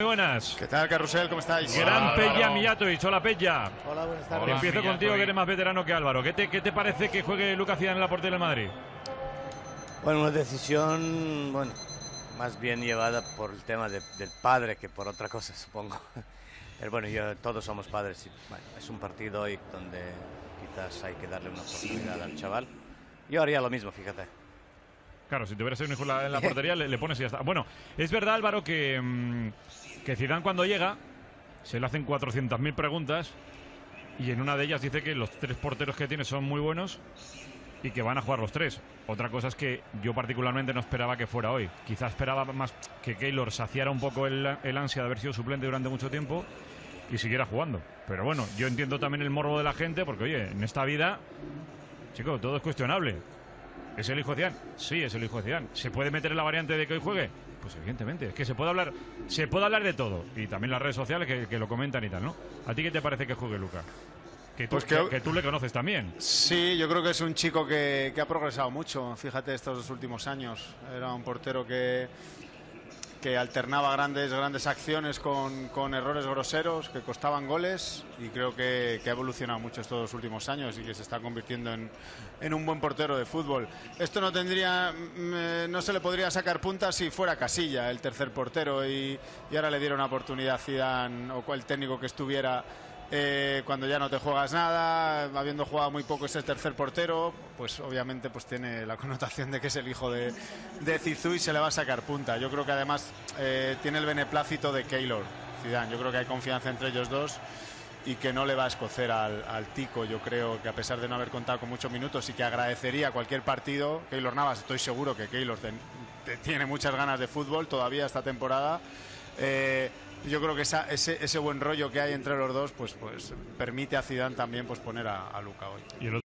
Buenas. ¿Qué tal, Carrusel? ¿Cómo estáis? Gran Pella Mijatovic. Hola, Pella. Hola, buenas tardes. Hola, empiezo contigo, que eres más veterano que Álvaro. ¿Qué te parece que juegue Lucas Zidane en la portería del Madrid? Bueno, una decisión, más bien llevada por el tema del padre que por otra cosa, supongo. Pero bueno, todos somos padres y bueno, es un partido hoy donde quizás hay que darle una oportunidad al chaval. Yo haría lo mismo, fíjate. Claro, si tuvieras un hijo en la portería, le pones y ya está. Bueno, es verdad, Álvaro, que Zidane cuando llega se le hacen 400.000 preguntas y en una de ellas dice que los 3 porteros que tiene son muy buenos y que van a jugar los 3. Otra cosa es que yo particularmente no esperaba que fuera hoy. Quizás esperaba más que Keylor saciara un poco el ansia de haber sido suplente durante mucho tiempo y siguiera jugando. Pero bueno, yo entiendo también el morbo de la gente porque, oye, en esta vida, chicos, todo es cuestionable. ¿Es el hijo de Zidane? Sí, es el hijo de Zidane. ¿Se puede meter en la variante de que hoy juegue? Pues evidentemente, es que se puede hablar de todo. Y también las redes sociales que lo comentan y tal, ¿no? ¿A ti qué te parece que juegue Luka? Que tú le conoces también. Sí, yo creo que es un chico que ha progresado mucho. Fíjate, estos 2 últimos años. Era un portero que alternaba grandes acciones con errores groseros que costaban goles, y creo que ha evolucionado mucho estos 2 últimos años y que se está convirtiendo en un buen portero de fútbol. Esto no se le podría sacar puntas si fuera Casilla el tercer portero y ahora le diera una oportunidad a Zidane o cual técnico que estuviera. Cuando ya no te juegas nada, habiendo jugado muy poco ese tercer portero, pues obviamente pues tiene la connotación de que es el hijo de Zizou y se le va a sacar punta. Yo creo que además tiene el beneplácito de Keylor, Zidane. Yo creo que hay confianza entre ellos dos y que no le va a escocer al Tico. Yo creo que a pesar de no haber contado con muchos minutos y que agradecería cualquier partido, Keylor Navas, estoy seguro que Keylor tiene muchas ganas de fútbol todavía esta temporada. Yo creo que ese buen rollo que hay entre los dos pues permite a Zidane también pues poner a Luka hoy. Y el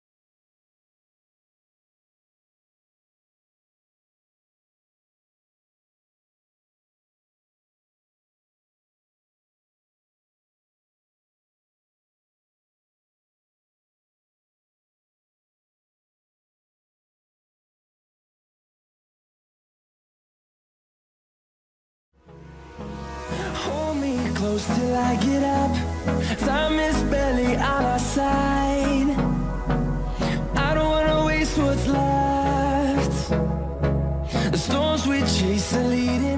Close till I get up. Time is barely on our side. I don't wanna waste what's left. The storms we chase are leading